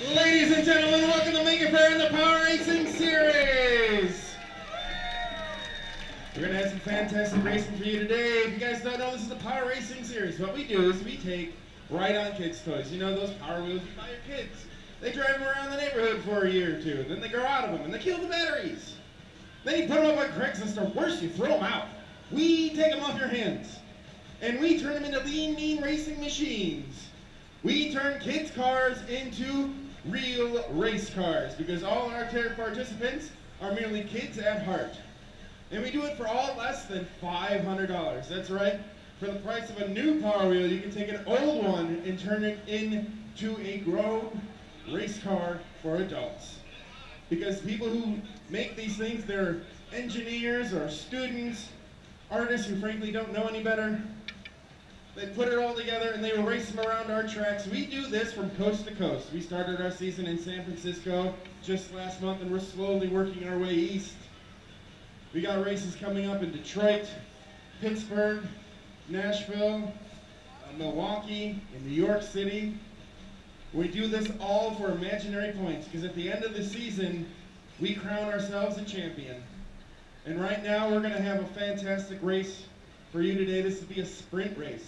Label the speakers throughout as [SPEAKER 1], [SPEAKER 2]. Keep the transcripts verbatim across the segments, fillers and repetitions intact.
[SPEAKER 1] Ladies and gentlemen, welcome to Make It Fair in the Power Racing Series. We're going to have some fantastic racing for you today. If you guys don't know, this is the Power Racing Series. What we do is we take ride-on kids' toys. You know those Power Wheels you buy your kids. They drive them around the neighborhood for a year or two. Then they grow out of them and they kill the batteries. Then you put them up on Craigslist, or worse, you throw them out. We take them off your hands. And we turn them into lean, mean racing machines. We turn kids' cars into real race cars, because all our participants are merely kids at heart. And we do it for all less than five hundred dollars. That's right. For the price of a new Power Wheel, you can take an old one and turn it into a grown race car for adults. Because people who make these things, they're engineers or students, artists who frankly don't know any better. They put it all together and they will race them around our tracks. We do this from coast to coast. We started our season in San Francisco just last month, and we're slowly working our way east. We got races coming up in Detroit, Pittsburgh, Nashville, uh, Milwaukee, in New York City. We do this all for imaginary points, because at the end of the season, we crown ourselves a champion. And right now, we're going to have a fantastic race for you today. This will be a sprint race.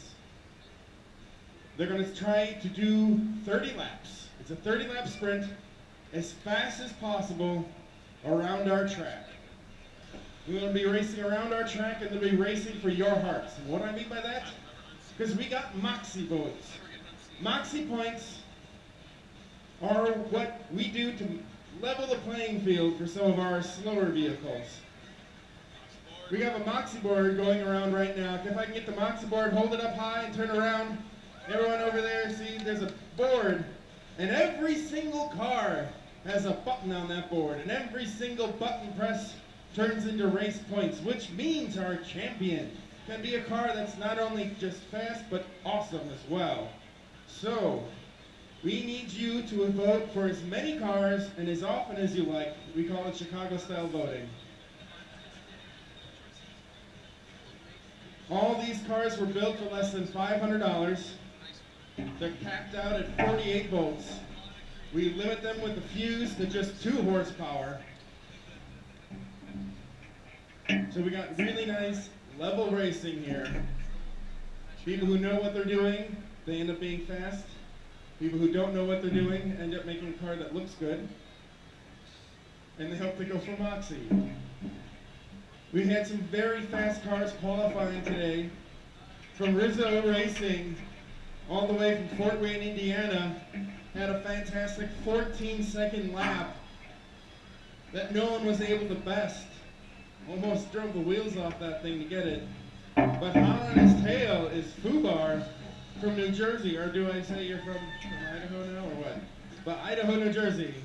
[SPEAKER 1] They're going to try to do thirty laps. It's a thirty lap sprint as fast as possible around our track. We're going to be racing around our track, and they'll be racing for your hearts. And what do I mean by that? Because we got Moxie votes. Moxie points are what we do to level the playing field for some of our slower vehicles. We have a Moxie board going around right now. If I can get the Moxie board, hold it up high and turn around. Everyone over there, see, there's a board. And every single car has a button on that board. And every single button press turns into race points, which means our champion can be a car that's not only just fast, but awesome as well. So, we need you to vote for as many cars and as often as you like. We call it Chicago-style voting. All these cars were built for less than five hundred dollars. They're capped out at forty-eight volts. We limit them with the fuse to just two horsepower. So we got really nice level racing here. People who know what they're doing, they end up being fast. People who don't know what they're doing end up making a car that looks good. And they hope to go for Moxie. We had some very fast cars qualifying today. From Rizzo Racing, all the way from Fort Wayne, Indiana, had a fantastic fourteen second lap that no one was able to best. Almost drove the wheels off that thing to get it. But hot on his tail is Fubar from New Jersey. Or do I say you're from, from Idaho now, or what? But Idaho, New Jersey.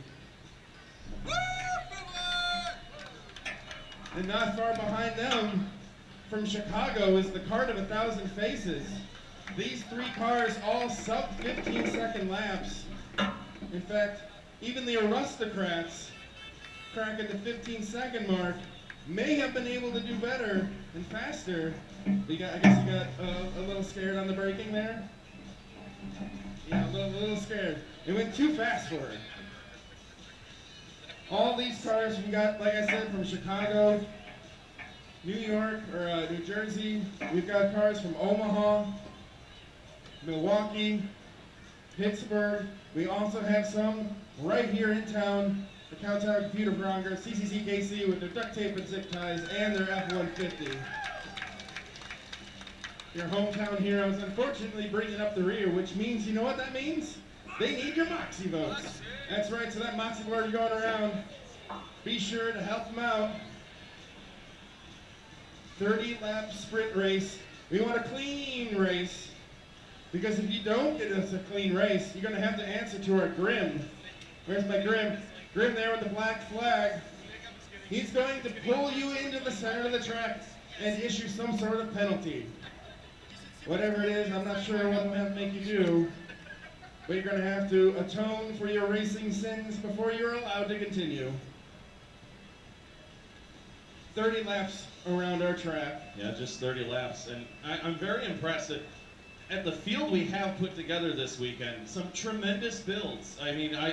[SPEAKER 1] And not far behind them, from Chicago, is the Cart of a Thousand Faces. These three cars all sub fifteen second laps. In fact, even the Aristocrats, cracking the fifteen second mark, may have been able to do better and faster. You got, I guess you got uh, a little scared on the braking there? Yeah, a little, a little scared. It went too fast for her. All these cars we got, like I said, from Chicago, New York, or uh, New Jersey. We've got cars from Omaha, Milwaukee, Pittsburgh. We also have some right here in town, the Cowtown Computer Bronger, C C C K C, with their duct tape and zip ties and their F one fifty. Your hometown heroes unfortunately bringing up the rear, which means, you know what that means? They need your Moxie votes. That's right, so that Moxie board going around, be sure to help them out. thirty lap sprint race. We want a clean race, because if you don't get us a clean race, you're going to have to answer to our Grim. Where's my Grim? Grim there with the black flag. He's going to pull you into the center of the track and issue some sort of penalty. Whatever it is, I'm not sure what I'm going to make you do. But you're going to have to atone for your racing sins before you're allowed to continue. thirty laps around our track.
[SPEAKER 2] Yeah, just thirty laps. And I, I'm very impressed that at the field we have put together this weekend, some tremendous builds. I mean, I uh,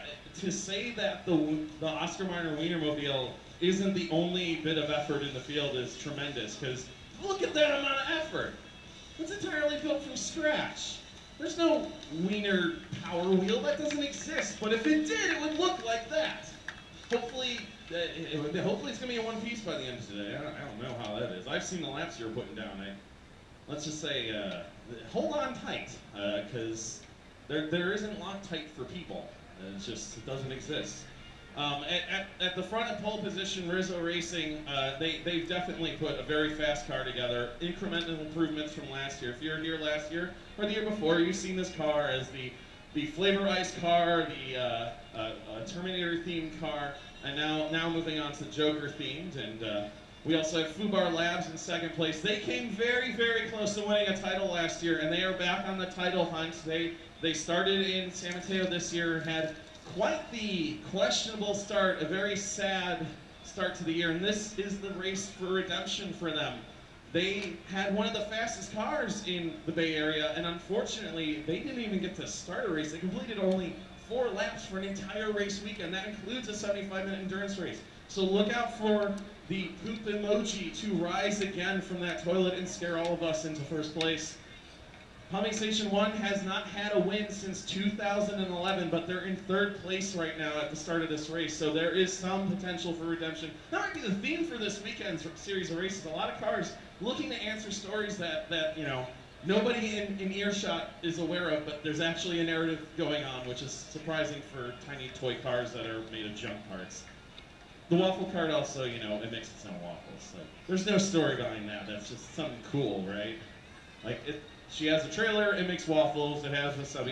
[SPEAKER 2] to say that the the Oscar Mayer Wienermobile isn't the only bit of effort in the field is tremendous, because look at that amount of effort. It's entirely built from scratch. There's no Wiener Power Wheel, that doesn't exist. But if it did, it would look like that. Hopefully, uh, it would, hopefully it's gonna be in one piece by the end of today. I don't, I don't know how that is. I've seen the laps you're putting down. I, let's just say, uh, hold on tight, because uh, there there isn't Loctite for people. It's just it doesn't exist. Um, at, at, at the front of pole position, Rizzo Racing, uh, they, they've definitely put a very fast car together. Incremental improvements from last year. If you were here last year or the year before, you've seen this car as the, the Flavor Ice car, the uh, uh, uh, Terminator-themed car, and now, now moving on to Joker-themed. And uh, we also have Fubar Labs in second place. They came very, very close to winning a title last year, and they are back on the title hunt. They, they started in San Mateo this year, had quite the questionable start, a very sad start to the year, and this is the race for redemption for them. They had one of the fastest cars in the Bay Area, and unfortunately, they didn't even get to start a race. They completed only four laps for an entire race weekend. That includes a seventy-five minute endurance race. So look out for the poop emoji to rise again from that toilet and scare all of us into first place. Pumping Station one has not had a win since two thousand eleven, but they're in third place right now at the start of this race, so there is some potential for redemption. That might be the theme for this weekend's series of races. A lot of cars looking to answer stories that, that you know, nobody in, in earshot is aware of, but there's actually a narrative going on, which is surprising for tiny toy cars that are made of junk parts. The waffle cart also, you know, it makes its own waffles. So there's no story behind that. That's just something cool, right? Like, it, she has a trailer, it makes waffles, it has a seventy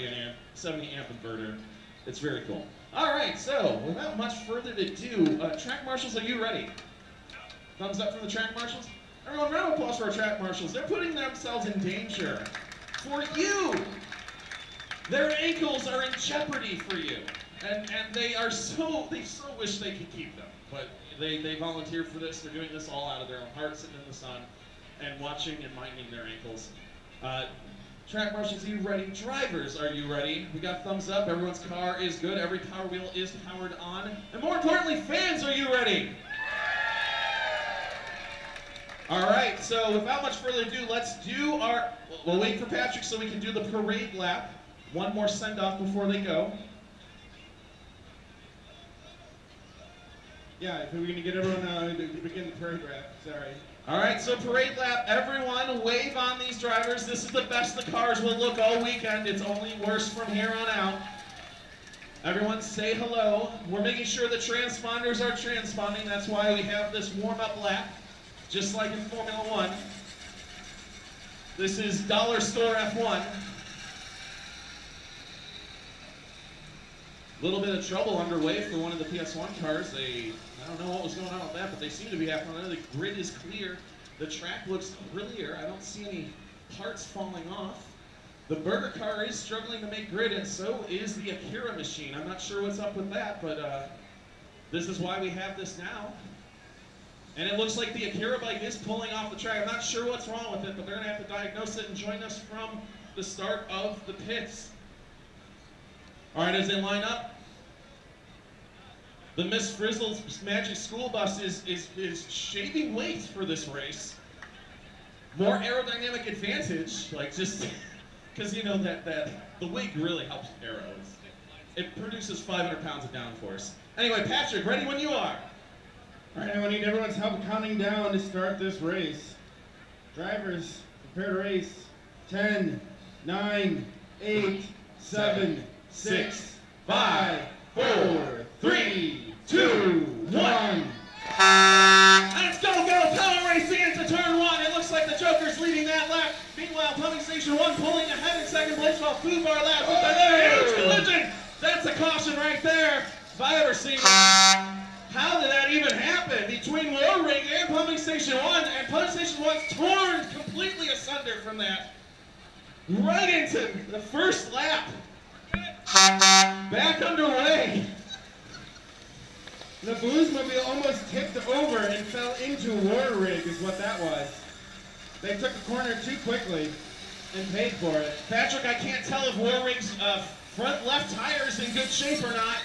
[SPEAKER 2] amp inverter. It's very cool. All right, so without much further ado, uh, track marshals, are you ready? Thumbs up from the track marshals? Everyone, round of applause for our track marshals. They're putting themselves in danger for you. Their ankles are in jeopardy for you. And, and they are so, they so wish they could keep them. But they, they volunteered for this. They're doing this all out of their own heart, sitting in the sun and watching and minding their ankles. Uh, track marshals, are you ready? Drivers, are you ready? We got thumbs up. Everyone's car is good. Every power wheel is powered on. And more importantly, fans, are you ready? All right, so without much further ado, let's do our, we'll wait for Patrick so we can do the parade lap. One more send-off before they go.
[SPEAKER 1] Yeah, if we're going to get everyone uh, to begin the parade lap, sorry.
[SPEAKER 2] All right, so parade lap, everyone wave on these drivers. This is the best the cars will look all weekend. It's only worse from here on out. Everyone say hello. We're making sure the transponders are transponding. That's why we have this warm-up lap, just like in Formula One. This is Dollar Store F one. A little bit of trouble underway for one of the P S one cars. They, I don't know what was going on with that, but they seem to be having another. The grid is clear. The track looks clear. I don't see any parts falling off. The Burger car is struggling to make grid, and so is the Akira machine. I'm not sure what's up with that, but uh, this is why we have this now. And it looks like the Akira bike is pulling off the track. I'm not sure what's wrong with it, but they're going to have to diagnose it and join us from the start of the pits. All right, as they line up, the Miss Frizzle's Magic School Bus is, is, is shaving weight for this race. More aerodynamic advantage, like just, because you know that, that the wig really helps aeros. It produces five hundred pounds of downforce. Anyway, Patrick, ready when you are.
[SPEAKER 1] All right, I need everyone's help counting down to start this race. Drivers, prepare to race. ten, nine, eight, seven, six, five, four, three, two, one.
[SPEAKER 2] Let's go, go, power racing into turn one. It looks like the Joker's leading that lap. Meanwhile, Pumping Station one pulling ahead in second place while Fubar Labs with a huge collision. That's a caution right there, if I ever seen it. How did that even happen between War Rig and Pumping Station one? And Pumping Station one's torn completely asunder from that. Right into the first lap. Back underway.
[SPEAKER 1] The Bluesmobile almost tipped over and fell into War Rig is what that was. They took the corner too quickly. and paid for it.
[SPEAKER 2] Patrick, I can't tell if Warwig's uh, front left tire is in good shape or not.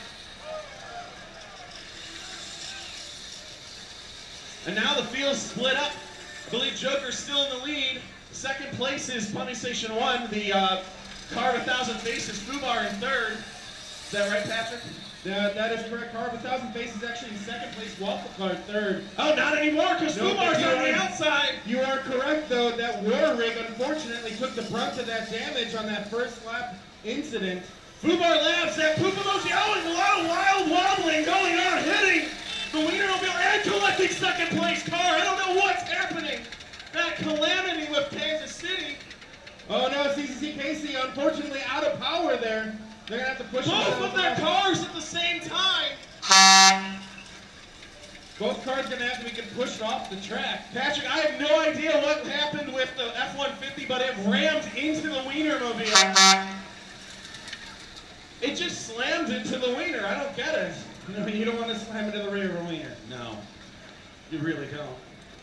[SPEAKER 2] And now the field's split up. I believe Joker's still in the lead. Second place is Pumping Station one. The uh, car of a thousand faces, Fubar in third. Is that right, Patrick?
[SPEAKER 1] Yeah, that is correct. Car of a thousand faces actually in second place. Waffle Car third.
[SPEAKER 2] Oh, not anymore, because
[SPEAKER 1] No,
[SPEAKER 2] Fubar's
[SPEAKER 1] you
[SPEAKER 2] on
[SPEAKER 1] are-
[SPEAKER 2] the outside.
[SPEAKER 1] You are correct, though, that Warwick unfortunately took the brunt of that damage on that first lap incident.
[SPEAKER 2] Fubar Labs, that Pupamo's yelling, a lot of wild wobbling going on, hitting the Wienermobile and collecting second place car. I don't know what's happening. That calamity with Kansas City.
[SPEAKER 1] Oh no, C C C Casey unfortunately out of power there. They're gonna have to push
[SPEAKER 2] Both
[SPEAKER 1] themselves
[SPEAKER 2] of their
[SPEAKER 1] back.
[SPEAKER 2] cars at the same time.
[SPEAKER 1] Both cars gonna have to be pushed off the track.
[SPEAKER 2] Patrick, I have no idea what happened with the F one fifty, but it rammed into the Wienermobile. It just slammed into the Wiener. I don't get it.
[SPEAKER 1] No, you don't want to slam into the rear of a wiener.
[SPEAKER 2] No, you really don't.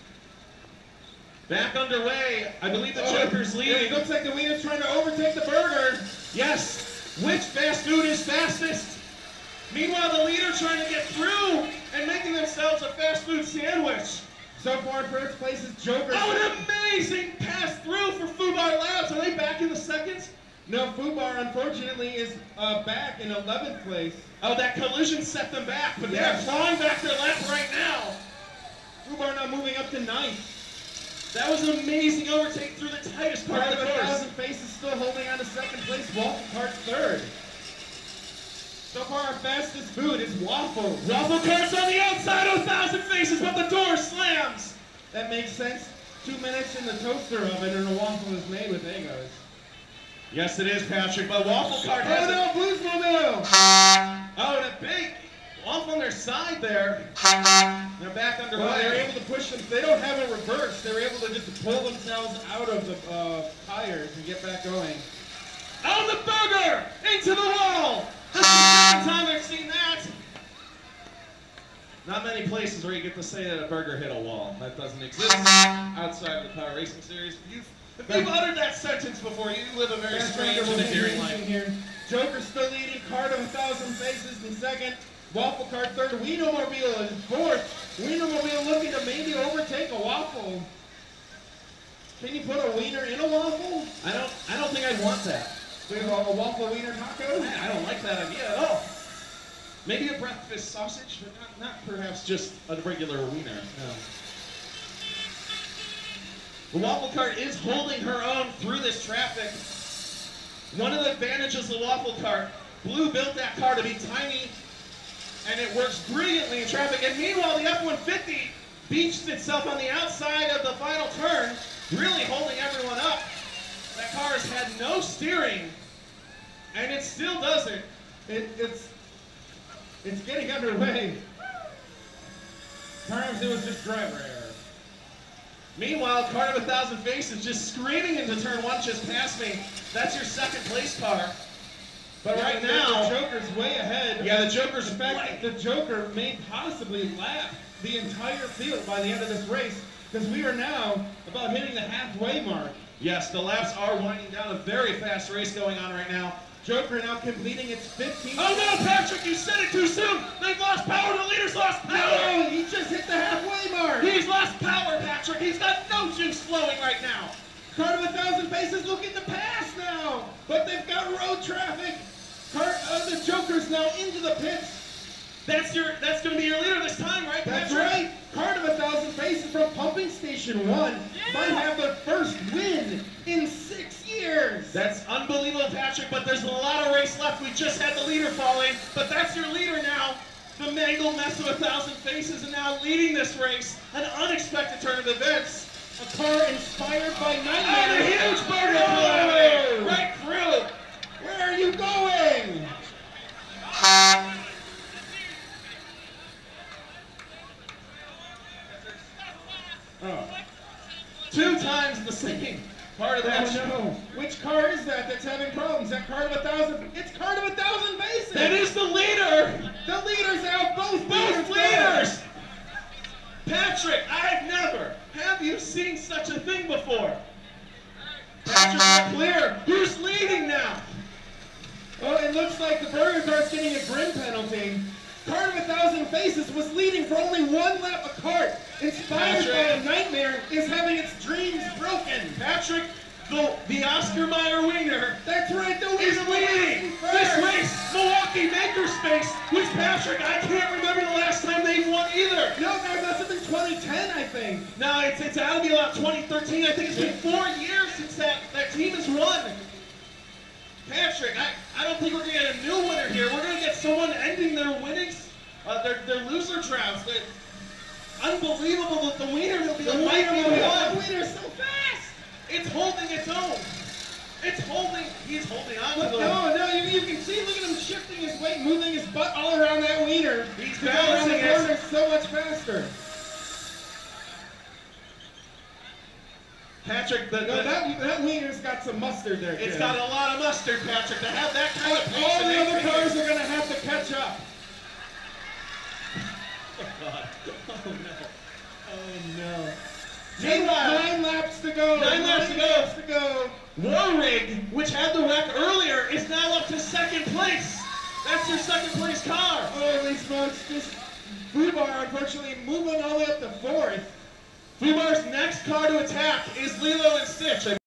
[SPEAKER 2] Back underway. I believe the
[SPEAKER 1] Oh,
[SPEAKER 2] Joker's
[SPEAKER 1] yeah,
[SPEAKER 2] leading.
[SPEAKER 1] it looks like the wiener's trying to overtake the burger.
[SPEAKER 2] Yes. Which fast food is fastest? Meanwhile, the leader trying to get through and making themselves a fast food sandwich.
[SPEAKER 1] So far, first place is Joker.
[SPEAKER 2] Oh, an amazing pass through for Fubar Labs. Are they back in the seconds?
[SPEAKER 1] No, Fubar unfortunately is uh, back in eleventh place.
[SPEAKER 2] Oh, that collision set them back, but
[SPEAKER 1] Yes.
[SPEAKER 2] they're clawing back their lap right now.
[SPEAKER 1] Fubar now moving up to ninth.
[SPEAKER 2] That was an amazing overtake through the tightest part
[SPEAKER 1] Part
[SPEAKER 2] of
[SPEAKER 1] of
[SPEAKER 2] the
[SPEAKER 1] a
[SPEAKER 2] course.
[SPEAKER 1] thousand faces still holding on to second place. Waffle Cart's third. So far, our fastest food is Waffle.
[SPEAKER 2] Waffle Cart's on the outside of a thousand faces, but the door slams.
[SPEAKER 1] That makes sense. Two minutes in the toaster oven and a waffle is made with Eggos.
[SPEAKER 2] Yes, it is, Patrick, but Waffle Cart
[SPEAKER 1] Oh
[SPEAKER 2] has
[SPEAKER 1] no, Bluesmobile!
[SPEAKER 2] Oh, that big off on their side there. They're back underway.
[SPEAKER 1] Well, they were able to push them. They don't have a reverse. They were able to just pull themselves out of the uh, tires and get back going.
[SPEAKER 2] On the burger! Into the wall! That's the second time I've seen that. Not many places where you get to say that a burger hit a wall. That doesn't exist outside of the Power Racing Series. If you've, if you've uttered that sentence before, you live a very
[SPEAKER 1] That's
[SPEAKER 2] strange
[SPEAKER 1] right,
[SPEAKER 2] and
[SPEAKER 1] we're
[SPEAKER 2] endearing
[SPEAKER 1] leading
[SPEAKER 2] life.
[SPEAKER 1] here. Joker still leading. Cart of a thousand faces in second. Waffle Cart third. Wienermobile in fourth. Wienermobile looking to maybe overtake a waffle. Can you put a wiener in a waffle?
[SPEAKER 2] I don't, I don't think I'd want that.
[SPEAKER 1] With a, a waffle wiener taco?
[SPEAKER 2] I don't like that idea at all. Maybe a breakfast sausage, but not, not perhaps just a regular wiener. No. The Waffle Cart is holding her own through this traffic. One of the advantages of the Waffle Cart, Blue built that car to be tiny, and it works brilliantly in traffic. And meanwhile, the F one fifty beached itself on the outside of the final turn, really holding everyone up. That car has had no steering, and it still doesn't.
[SPEAKER 1] It, it's it's getting underway. Times it was just driver error.
[SPEAKER 2] Meanwhile, Cart of a Thousand Faces just screaming into turn one, just past me. That's your second place car. But
[SPEAKER 1] Yeah,
[SPEAKER 2] right
[SPEAKER 1] the-
[SPEAKER 2] now,
[SPEAKER 1] the Joker's way ahead.
[SPEAKER 2] yeah, the Joker's
[SPEAKER 1] In fact,
[SPEAKER 2] right.
[SPEAKER 1] the Joker may possibly lap the entire field by the end of this race, because we are now about hitting the halfway mark.
[SPEAKER 2] Yes, the laps are winding down. A very fast race going on right now.
[SPEAKER 1] Joker now completing its fifteenth.
[SPEAKER 2] Oh no, Patrick, you said it too soon. They've lost power. The leader's lost power.
[SPEAKER 1] No, he just hit the halfway mark.
[SPEAKER 2] He's lost power, Patrick. He's got no juice flowing right now.
[SPEAKER 1] Cart of a Thousand Faces looking to pass now, but they've got road traffic. Cart, uh, the Joker's now into the pits.
[SPEAKER 2] That's your. That's going to be your leader this time, right,
[SPEAKER 1] That's
[SPEAKER 2] Patrick?
[SPEAKER 1] right. Cart of a Thousand Faces from Pumping Station One might have their first win in six years.
[SPEAKER 2] That's unbelievable, Patrick, but there's a lot of race left. We just had the leader fall in, but that's your leader now. The mangled mess of a thousand faces and now leading this race. An unexpected turn of events.
[SPEAKER 1] A car inspired by
[SPEAKER 2] And a
[SPEAKER 1] Nightmare.
[SPEAKER 2] huge burger
[SPEAKER 1] Whoa!
[SPEAKER 2] calamity right through.
[SPEAKER 1] Where are you going? Oh.
[SPEAKER 2] Two times the same part of that.
[SPEAKER 1] Oh no. Which car is that that's having problems? That Cart of a Thousand? It's Cart of a Thousand Faces.
[SPEAKER 2] That is the leader.
[SPEAKER 1] The leaders out. Both,
[SPEAKER 2] Both
[SPEAKER 1] leaders.
[SPEAKER 2] leaders. Patrick, I've never. Have you seen such a thing before?
[SPEAKER 1] Patrick
[SPEAKER 2] Patrick Leclerc, who's leading now.
[SPEAKER 1] Oh, it looks like the Burger Cart's getting a grim penalty. Cart of a Thousand Faces was leading for only one lap. A cart inspired
[SPEAKER 2] Patrick.
[SPEAKER 1] by a nightmare is having its dreams broken.
[SPEAKER 2] Patrick, the, the Oscar Mayer Wiener,
[SPEAKER 1] That's right, the
[SPEAKER 2] is
[SPEAKER 1] Wiener
[SPEAKER 2] leading
[SPEAKER 1] was
[SPEAKER 2] this
[SPEAKER 1] first.
[SPEAKER 2] race. Milwaukee Makerspace, which Patrick, I can't remember the last time they've won either.
[SPEAKER 1] No, that must have been twenty ten, I think.
[SPEAKER 2] No, it's, it's got to be about twenty thirteen. I think it's been four years since that, that team has won. Patrick, I, I don't think we're going to get a new winner here. We're going to get someone ending their winnings, uh, their, their loser droughts. They, unbelievable that the Wiener will be
[SPEAKER 1] The
[SPEAKER 2] the might be
[SPEAKER 1] Wiener,
[SPEAKER 2] the
[SPEAKER 1] the
[SPEAKER 2] one.
[SPEAKER 1] Wiener's so fast.
[SPEAKER 2] It's holding its own. It's holding, he's holding on to
[SPEAKER 1] But
[SPEAKER 2] the...
[SPEAKER 1] no, no, you, you can see, look at him shifting his weight, moving his butt all around that Wiener.
[SPEAKER 2] He's
[SPEAKER 1] To go around
[SPEAKER 2] balancing
[SPEAKER 1] the
[SPEAKER 2] it.
[SPEAKER 1] corner so much faster.
[SPEAKER 2] Patrick, the,
[SPEAKER 1] No,
[SPEAKER 2] the,
[SPEAKER 1] that, that Wiener's got some mustard there,
[SPEAKER 2] it's
[SPEAKER 1] kid.
[SPEAKER 2] got a lot of mustard, Patrick, to have that kind of pace.
[SPEAKER 1] All
[SPEAKER 2] and
[SPEAKER 1] the other
[SPEAKER 2] that
[SPEAKER 1] cars
[SPEAKER 2] pace.
[SPEAKER 1] are going to have to catch up.
[SPEAKER 2] Oh, God. Oh, no.
[SPEAKER 1] Oh, no.
[SPEAKER 2] Meanwhile,
[SPEAKER 1] Nine laps to go.
[SPEAKER 2] Nine laps to go.
[SPEAKER 1] laps to go.
[SPEAKER 2] Warrig, which had the wreck earlier, is now up to second place. That's their second place car.
[SPEAKER 1] Holy smokes. Just Fubar, unfortunately, moving all the way up to fourth.
[SPEAKER 2] Fubar's next car to attack is Lilo and Stitch.